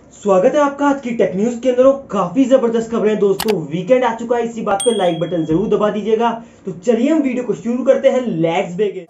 स्वागत है आपका आज की टेक न्यूज के अंदर। काफी जबरदस्त खबरें दोस्तों, वीकेंड आ चुका है, इसी बात पे लाइक बटन जरूर दबा दीजिएगा। तो चलिए हम वीडियो को शुरू करते हैं। Let's begin.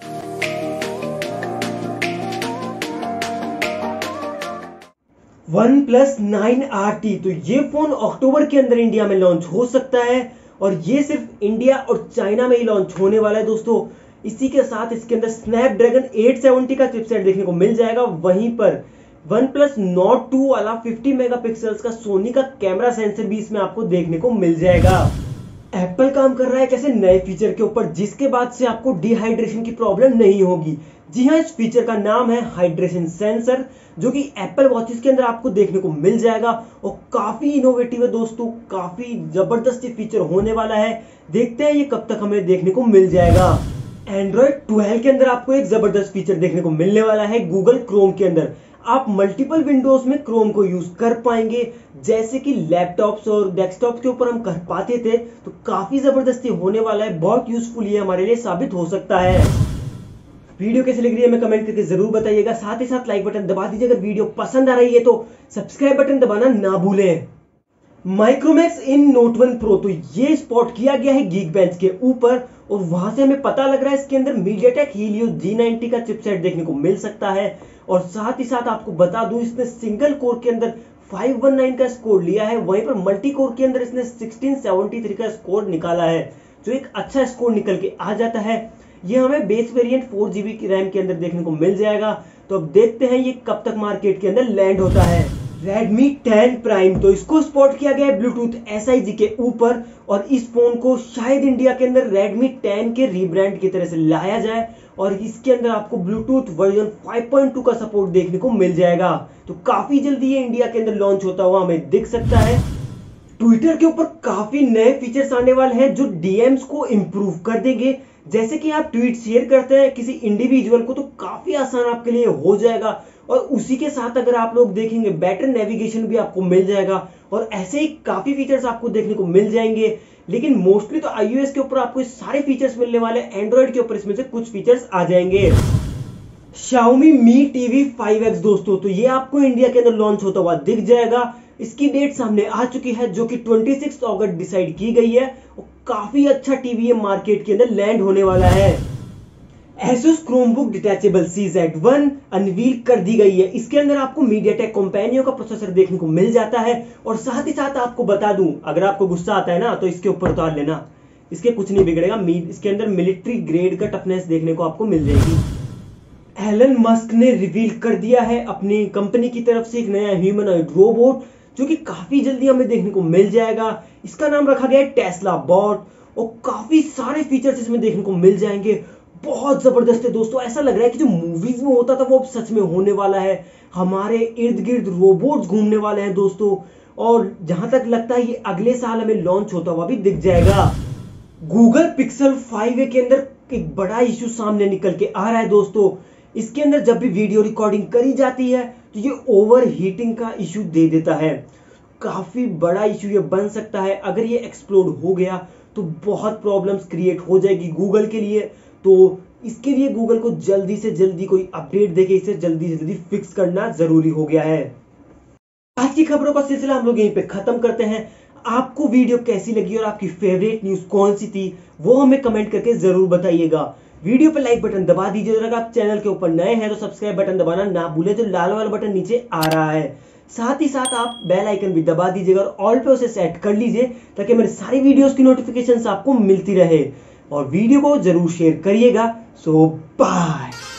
OnePlus 9RT, तो ये फोन अक्टूबर के अंदर इंडिया में लॉन्च हो सकता है और ये सिर्फ इंडिया और चाइना में ही लॉन्च होने वाला है दोस्तों। इसी के साथ इसके अंदर स्नैपड्रैगन 870 का चिपसेट देखने को मिल जाएगा। वहीं पर OnePlus Nord 2 वाला 50 मेगापिक्सल्स का सोनी का कैमरा सेंसर भी इसमें आपको देखने को मिल जाएगा। एप्पल काम कर रहा है कैसे नए फीचर के ऊपर, जिसके बाद से आपको डिहाइड्रेशन की प्रॉब्लम नहीं होगी। जी हाँ, इस फीचर का नाम है हाइड्रेशन सेंसर, जो कि एप्पल वॉचेस के अंदर आपको देखने को मिल जाएगा और काफी इनोवेटिव है दोस्तों। काफी जबरदस्त फीचर होने वाला है। देखते हैं ये कब तक हमें देखने को मिल जाएगा। Android 12 के अंदर आपको एक जबरदस्त फीचर देखने को मिलने वाला है। गूगल क्रोम के अंदर आप मल्टीपल विंडोज में क्रोम को यूज कर पाएंगे, जैसे कि लैपटॉप्स और डेस्कटॉप के ऊपर हम कर पाते थे। तो काफी जबरदस्ती होने वाला है, बहुत यूजफुल ये हमारे लिए साबित हो सकता है। वीडियो कैसी लग रही है हमें कमेंट करके जरूर बताइएगा। साथ ही साथ लाइक बटन दबा दीजिए। अगर वीडियो पसंद आ रही है तो सब्सक्राइब बटन दबाना ना भूलें। माइक्रोमैक्स इन नोट 1 प्रो, तो ये स्पॉट किया गया है गीकबेंच के ऊपर और वहां से हमें पता लग रहा है इसके अंदर मीडियाटेक हीलियो G90 का चिपसेट देखने को मिल सकता है। और साथ ही साथ आपको बता दूं, इसने सिंगल कोर के अंदर 519 का स्कोर लिया है, वहीं पर मल्टी कोर के अंदर इसने 1673 का स्कोर निकाला है, जो एक अच्छा स्कोर निकल के आ जाता है। ये हमें बेस वेरिएंट 4GB की रैम के अंदर देखने को मिल जाएगा। तो अब देखते हैं ये कब तक मार्केट के अंदर लैंड होता है। Redmi 10 Prime, तो इसको स्पॉट किया गया है ब्लूटूथ SIG के ऊपर और इस फोन को शायद इंडिया के अंदर Redmi 10 के रीब्रांड की तरह से लाया जाए और इसके अंदर आपको ब्लूटूथ वर्जन 5.2 का सपोर्ट देखने को मिल जाएगा। तो काफी जल्दी ये इंडिया के अंदर लॉन्च होता हुआ हमें दिख सकता है। ट्विटर के ऊपर काफी नए फीचर्स आने वाले हैं जो DMs को इंप्रूव कर देंगे। जैसे कि आप ट्वीट शेयर करते हैं किसी इंडिविजुअल को, तो काफी आसान आपके लिए हो जाएगा। और उसी के साथ अगर आप लोग देखेंगे बेटर नेविगेशन भी आपको मिल जाएगा और ऐसे ही काफी फीचर्स आपको देखने को मिल जाएंगे। लेकिन मोस्टली तो iOS के ऊपर आपको सारे फीचर्स मिलने वाले हैं, एंड्रॉइड के ऊपर इसमें से कुछ फीचर्स आ जाएंगे। Xiaomi Mi TV 5X दोस्तों, तो ये आपको इंडिया के अंदर लॉन्च होता हुआ दिख जाएगा। इसकी डेट सामने आ चुकी है, जो कि 26 अगस्त डिसाइड की गई है और काफी अच्छा टीवी मार्केट के अंदर लैंड होने वाला है। Asus Chromebook detachable CZ1 unveil कर दी गई है। इसके अंदर आपको MediaTek Companion का प्रोसेसर देखने को मिल जाता है और साथ ही साथ आपको बता दूं, अगर आपको गुस्सा आता है ना तो इसके ऊपर उतार लेना, इसके कुछ नहीं बिगड़ेगा। इसके अंदर मिलिट्री ग्रेड का टफनेस देखने को आपको मिल जाएगी। एलन मस्क ने रिवील कर दिया है अपनी कंपनी की तरफ से एक नया ह्यूमनॉइड रोबोट, जो कि काफी जल्दी हमें देखने को मिल जाएगा। इसका नाम रखा गया है टेस्ला बॉट और काफी सारे फीचर्स इसमें देखने को मिल जाएंगे। बहुत जबरदस्त है दोस्तों, ऐसा लग रहा है कि जो मूवीज में होता था वो अब सच में होने वाला है। हमारे इर्द गिर्द रोबोट्स घूमने वाले हैं दोस्तों और जहां तक लगता है ये अगले साल हमें लॉन्च होता हुआ भी दिख जाएगा। गूगल पिक्सल 5a के अंदर एक बड़ा इश्यू सामने निकल के आ रहा है दोस्तों। इसके अंदर जब भी वीडियो रिकॉर्डिंग करी जाती है तो ये ओवर हीटिंग का इश्यू दे देता है। काफी बड़ा इश्यू ये बन सकता है। अगर ये एक्सप्लोड हो गया तो बहुत प्रॉब्लम्स क्रिएट हो जाएगी गूगल के लिए। तो इसके लिए गूगल को जल्दी से जल्दी कोई अपडेट देके इसे जल्दी से जल्दी फिक्स करना जरूरी हो गया है। आज की खबरों का सिलसिला हम लोग यहीं पे खत्म करते हैं। आपको वीडियो कैसी लगी और आपकी फेवरेट न्यूज कौन सी थी वो हमें कमेंट करके जरूर बताइएगा। वीडियो पे लाइक बटन दबा दीजिए और अगर आप चैनल के ऊपर नए हैं तो सब्सक्राइब बटन दबाना ना भूले, जो लाल वाला बटन नीचे आ रहा है। साथ ही साथ आप बेल आइकन भी दबा दीजिएगा और ऑल पे उसे सेट कर लीजिए ताकि मेरे सारी वीडियोस की नोटिफिकेशंस आपको मिलती रहे। और वीडियो को जरूर शेयर करिएगा। So bye.